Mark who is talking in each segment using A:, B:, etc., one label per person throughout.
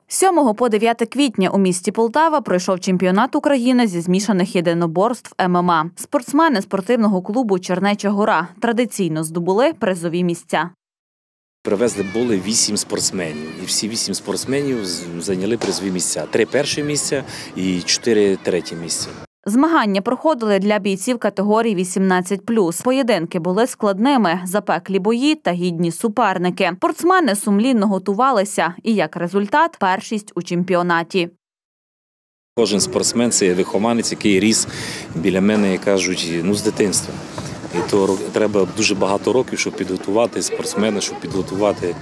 A: 7 по 9 квітня у місті Полтава пройшов чемпіонат України зі змішаних єдиноборств ММА. Спортсмени спортивного клубу «Чернеча гора» традиційно здобули призові місця.
B: Привезли були 8 спортсменів, і всі 8 спортсменів зайняли призові місця. 3 перші місця і 4 треті місця.
A: Змагання проходили для бійців категорії 18+. Поєдинки були складними, запеклі бої та гідні суперники. Спортсмени сумлінно готувалися і, як результат, першість у чемпіонаті.
B: Кожен спортсмен – це вихованець, який ріс біля мене, як кажуть, з дитинства. І то треба дуже багато років, щоб підготувати спортсмена, щоб підготувати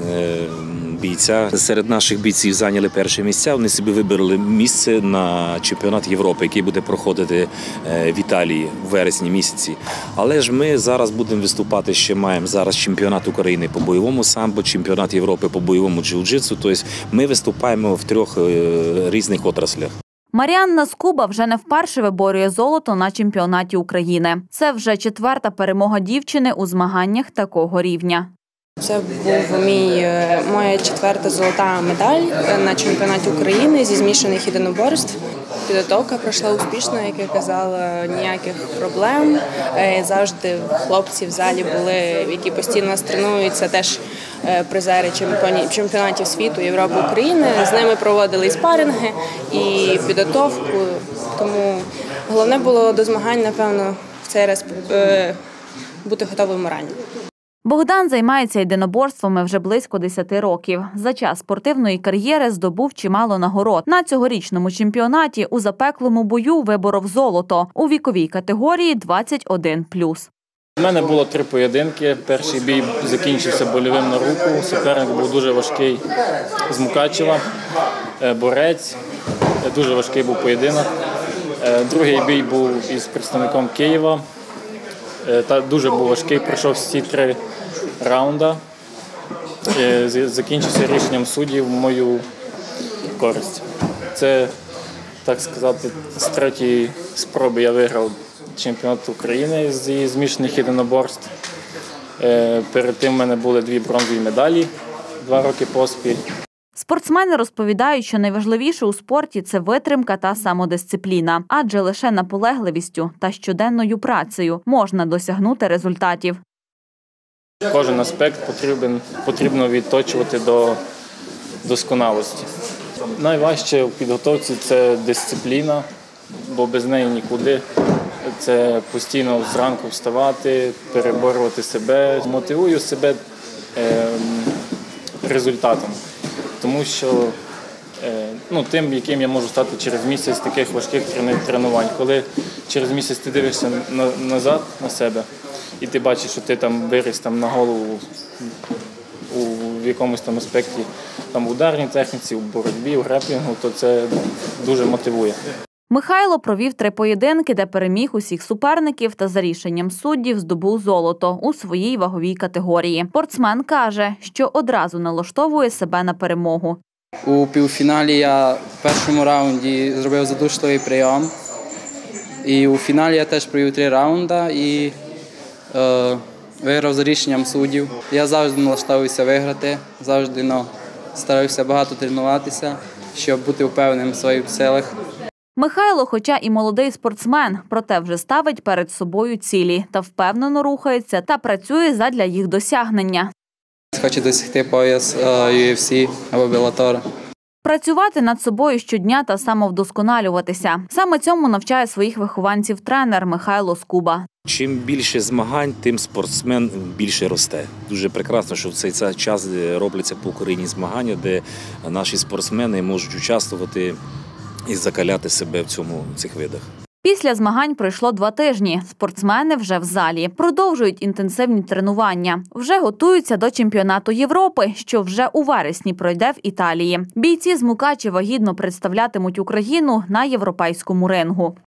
B: бійця. Серед наших бійців зайняли перші місця. Вони собі вибрали місце на чемпіонат Європи, який буде проходити в Італії у вересні місяці. Але ж ми зараз будемо виступати, ще маємо зараз чемпіонат України по бойовому самбо, чемпіонат Європи по бойовому джиу-джитсу. Тобто ми виступаємо в 3 різних отраслях.
A: Маріанна Скуба вже не вперше виборює золото на чемпіонаті України. Це вже 4-та перемога дівчини у змаганнях такого рівня.
C: Це був моя 4-та золота медаль на чемпіонаті України зі змішаних єдиноборств. Підготовка пройшла успішно, як я казала, ніяких проблем. Завжди хлопці в залі були, які постійно нас тренуються, теж призери чемпіонатів світу, Європи, України. З ними проводили і спаринги, і підготовку. Тому головне було до змагань, напевно, в цей раз бути готовим морально.
A: Богдан займається єдиноборствами вже близько 10 років. За час спортивної кар'єри здобув чимало нагород. На цьогорічному чемпіонаті у запеклому бою виборов золото у віковій категорії 21+.
D: У мене було 3 поєдинки. Перший бій закінчився больовим на руку. Суперник був дуже важкий з Мукачева, борець. Дуже важкий був поєдинок. Другий бій був із представником Києва. Дуже був важкий, пройшов всі 3 раунди. Закінчився рішенням суддів в мою користь. Це, так сказати, з 3-ї спроби я виграв чемпіонат України зі змішаних єдиноборств. Перед тим в мене були 2 бронзові медалі 2 роки поспіль.
A: Спортсмени розповідають, що найважливіше у спорті – це витримка та самодисципліна. Адже лише наполегливістю та щоденною працею можна досягнути результатів.
D: Кожен аспект потрібно відточувати до досконалості. Найважче в підготовці – це дисципліна, бо без неї нікуди. Це постійно зранку вставати, переборювати себе. Мотивую себе результатом. Тому що тим, яким я можу стати через місяць таких важких тренувань. Коли через місяць ти дивишся назад на себе і ти бачиш, що ти там виріс на голову в якомусь там аспекті, в ударній техніці, в боротьбі, в греплінгу, то це дуже мотивує.
A: Михайло провів 3 поєдинки, де переміг усіх суперників та за рішенням суддів здобув золото у своїй ваговій категорії. Спортсмен каже, що одразу налаштовує себе на перемогу.
E: У півфіналі я в першому раунді зробив задушливий прийом. І у фіналі я теж провів 3 раунди і виграв за рішенням суддів. Я завжди налаштовуюся виграти, завжди стараюся багато тренуватися, щоб бути впевненим в своїх силах.
A: Михайло, хоча і молодий спортсмен, проте вже ставить перед собою цілі та впевнено рухається та працює задля їх досягнення.
E: Хочу досягти пояс UFC або Bellator.
A: Працювати над собою щодня та самовдосконалюватися. Саме цьому навчає своїх вихованців тренер Михайло Скуба.
B: Чим більше змагань, тим спортсмен більше росте. Дуже прекрасно, що в цей час робляться по Україні змагання, де наші спортсмени можуть участвувати і закаляти себе в цих видах.
A: Після змагань пройшло 2 тижні. Спортсмени вже в залі. Продовжують інтенсивні тренування. Вже готуються до чемпіонату Європи, що вже у вересні пройде в Італії. Бійці з Мукачева гідно представлятимуть Україну на європейському рингу.